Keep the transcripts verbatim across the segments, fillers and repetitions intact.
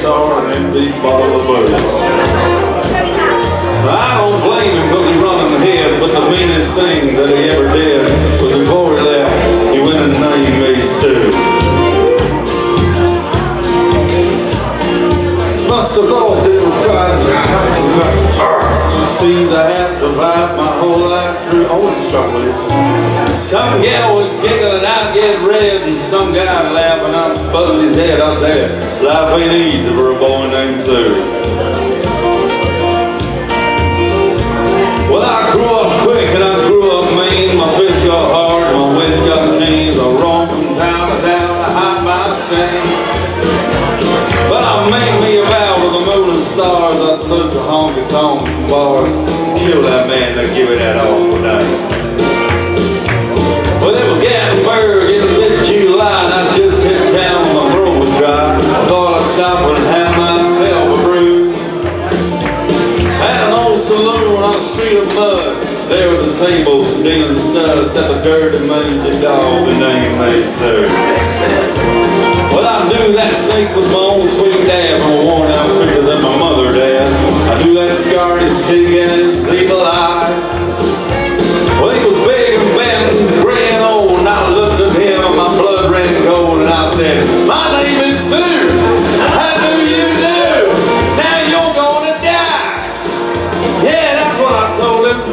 guitar and an empty bottle of booze. I don't blame him because he run in the head, but the meanest thing that he ever did was before he left, he went and named me Sue. Must have thought it was quite seems I have to fight my whole life through. Oh, it's trouble is. Some gal would giggle and I'd get red, and some guy would laugh and I'd bust his head. I'll tell you, life ain't easy for a boy named Sue. Well, I grew up quick and I grew up mean. My fists got hard, my wits got keen. I roamed from town to town to hide my shame. But I made me a vow with the moon and stars, I'd search the honky tonks and bars, kill that man to give it that awful name. Well, it was Gatlinburg in mid-July, and I just hit town when my throat was dry. I thought I'd stop and have myself a brew. At an old saloon on the street of mud, there was a table dealing studs at the dirty mangy dog, the name they served. Well, I knew that snake was my own sweet dad from a worn out picture that my mother had. I knew that scarred his cheek and his evil eye. Well, he was big and bent and gray and old, and I looked at him and my blood ran cold, and I said, my name is Sue. How do you do? Now you're gonna die. Yeah, that's what I told him.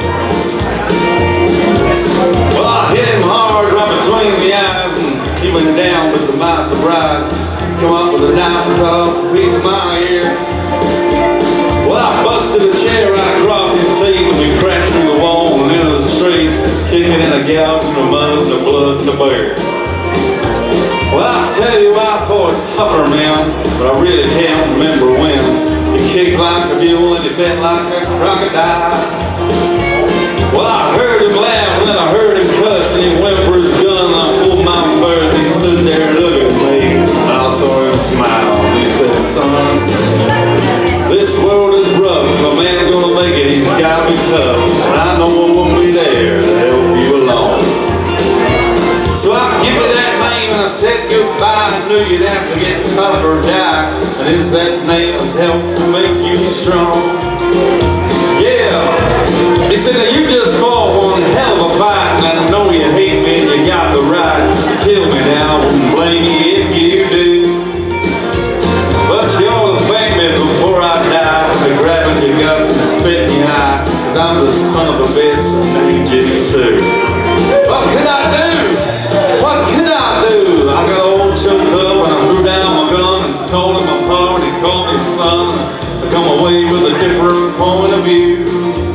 Well, I hit him hard right between the eyes, and he went down, but to my surprise, come up with a knife and cut off a piece of my ear. Well, I busted a chair right across his teeth, and we crashed through the wall and into the street, kicking in the gouge and the mud and the blood and the bear. Well, I tell you, I fought a tougher man, but I really can't remember when. He kicked like a mule and he bit like a crocodile. Well, I heard him laugh and then I heard him cuss, and he went for his gun and I pulled my bird, and he stood there looking at me, and I saw him smile, and he said, son, this world is rough. If a man's gonna make it, he's gotta be tough, and I know I won't be there to help you along. So I give you that name and I said goodbye. I knew you'd have to get tough or die, and it's that name that's helped to make you strong. Yeah. He said that you just fought one hell of a fight, and I know you hate me and you got the right to kill me now. I wouldn't blame you if you do, but you ought to thank me before I die for grabbing your guts and spitting your eye, cause I'm the son of a bitch named Jimmy Sue. What could I do? What could I do? I got all choked up and I threw down my gun and called him my pa, and he called me son. I come away with a different point of view.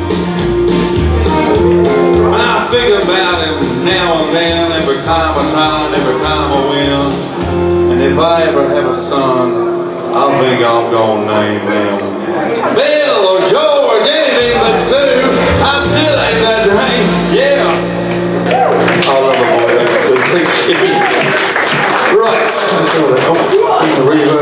Think about him now and then, every time I try and every time I win. And if I ever have a son, I think I'm gonna name him Bill or Joe or anything but Sue. I still ain't that name. Yeah. I love a boy named Sue. Right. Let's go there. Oh,